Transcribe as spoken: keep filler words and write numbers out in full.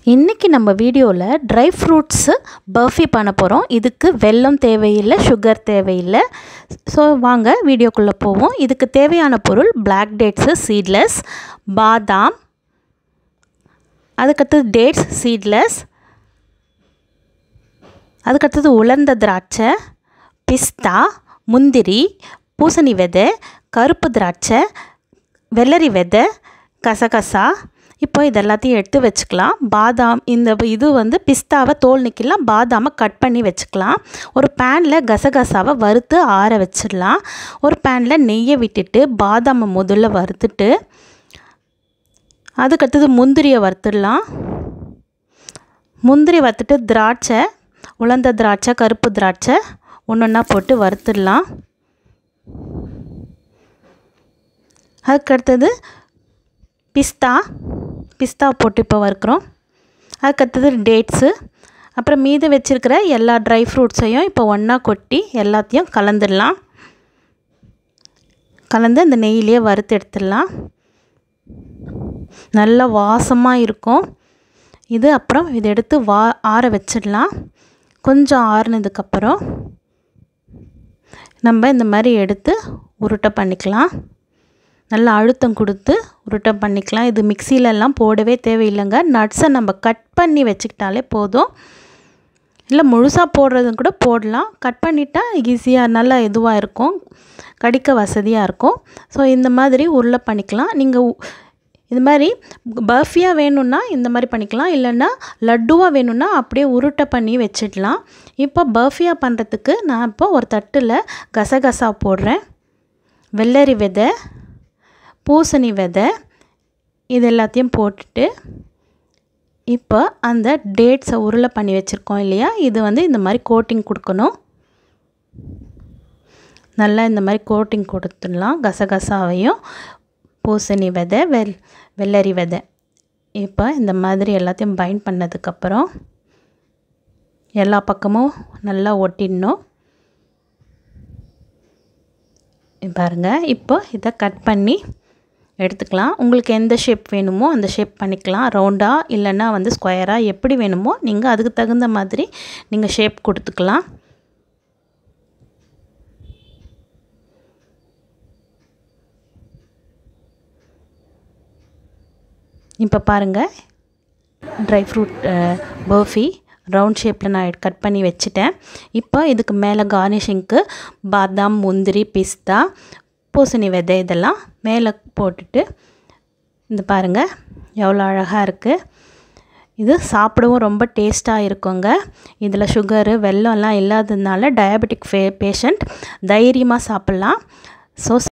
இன்றைக்கி நம்ம வீடியோவில் ட்ரை ஃப்ரூட்ஸு பர்ஃபி பண்ண போகிறோம். இதுக்கு வெல்லம் தேவையில்லை, சுகர் தேவையில்லை. ஸோ வாங்க வீடியோக்குள்ளே போவோம். இதுக்கு தேவையான பொருள் பிளாக் டேட்ஸு சீட்லெஸ், பாதாம், அதுக்கடுத்தது டேட்ஸ் சீட்லெஸ், அதுக்கடுத்தது உலர்ந்த திராட்சை, பிஸ்தா, முந்திரி, பூசணி விதை, கருப்பு திராட்சை, வெள்ளரி விதை, கசகசா. இப்போ இது எல்லாத்தையும் எடுத்து வச்சுக்கலாம். பாதாம், இந்த இது வந்து பிஸ்தாவை தோல் நீக்கிடலாம், பாதாமை கட் பண்ணி வச்சுக்கலாம். ஒரு பேனில் கசகசாவை வறுத்து ஆற வச்சிடலாம். ஒரு பேனில் நெய்யை விட்டுட்டு பாதாமை முதல்ல வறுத்துட்டு அதுக்கடுத்தது முந்திரியை வறுத்துடலாம். முந்திரி வறுத்துட்டு திராட்சை, உலர்ந்த திராட்சை, கருப்பு திராட்சை ஒன்று ஒன்றா போட்டு வறுத்துடலாம். அதுக்கடுத்தது பிஸ்தா பிஸ்தா போட்டு இப்போ வறுக்கிறோம். அதுக்கடுத்தது டேட்ஸு, அப்புறம் மீது வச்சுருக்கிற எல்லா ட்ரை ஃப்ரூட்ஸையும் இப்போ ஒன்றா கொட்டி எல்லாத்தையும் கலந்துடலாம். கலந்து அந்த நெய்யிலே வறுத்து எடுத்துடலாம். நல்லா வாசமாக இருக்கும் இது. அப்புறம் இதை எடுத்து வா ஆற வச்சிடலாம். கொஞ்சம் ஆறுனதுக்கப்புறம் நம்ம இந்த மாதிரி எடுத்து உருட்டை பண்ணிக்கலாம். நல்லா அழுத்தம் கொடுத்து உருட்டை பண்ணிக்கலாம். இது மிக்சிலெல்லாம் போடவே தேவையில்லைங்க. நட்ஸை நம்ம கட் பண்ணி வச்சுக்கிட்டாலே போதும். இல்லை முழுசாக போடுறதும் கூட போடலாம். கட் பண்ணிட்டால் ஈஸியாக நல்லா இதுவாக இருக்கும், கடிக்க வசதியாக இருக்கும். ஸோ இந்த மாதிரி உருளை பண்ணிக்கலாம். நீங்கள் இது மாதிரி பர்ஃபியாக வேணும்னா இந்த மாதிரி பண்ணிக்கலாம், இல்லைன்னா லட்டுவாக வேணும்னா அப்படியே உருட்டை பண்ணி வச்சிடலாம். இப்போ பர்ஃபியாக பண்ணுறதுக்கு நான் இப்போ ஒரு தட்டில் கசகசா போடுறேன், வெள்ளரி விதை, பூசணி விதை, இது எல்லாத்தையும் போட்டுட்டு இப்போ அந்த டேட்ஸை உருளை பண்ணி வச்சுருக்கோம் இல்லையா, இது வந்து இந்த மாதிரி கோட்டிங் கொடுக்கணும். நல்லா இந்த மாதிரி கோட்டிங் கொடுத்துடலாம். கசகசாவையும் பூசணி விதை, வெள் வெள்ளரி விதை இப்போ இந்த மாதிரி எல்லாத்தையும் பைண்ட் பண்ணதுக்கப்புறம் எல்லா பக்கமும் நல்லா ஒட்டிடணும். பாருங்கள், இப்போ இதை கட் பண்ணி எடுத்துக்கலாம். உங்களுக்கு எந்த ஷேப் வேணுமோ அந்த ஷேப் பண்ணிக்கலாம். ரவுண்டாக இல்லைன்னா வந்து ஸ்கொயராக, எப்படி வேணுமோ நீங்கள் அதுக்கு தகுந்த மாதிரி நீங்கள் ஷேப் கொடுத்துக்கலாம். இப்போ பாருங்கள், ட்ரை ஃப்ரூட் பர்ஃபி ரவுண்ட் ஷேப்பில் நான் கட் பண்ணி வச்சுட்டேன். இப்போ இதுக்கு மேலே கார்னிஷிங்க்கு பாதாம், முந்திரி, பிஸ்தா, பூசணி விதை இதெல்லாம் மேலே போட்டுட்டு இந்த பாருங்கள் எவ்வளோ அழகாக இருக்குது. இது சாப்பிடவும் ரொம்ப டேஸ்ட்டாக இருக்குங்க. இதில் சுகரு வெல்லம்லாம் இல்லாததுனால டயபெட்டிக் ஃபே பேஷண்ட் தைரியமாக சாப்பிட்லாம். ஸோ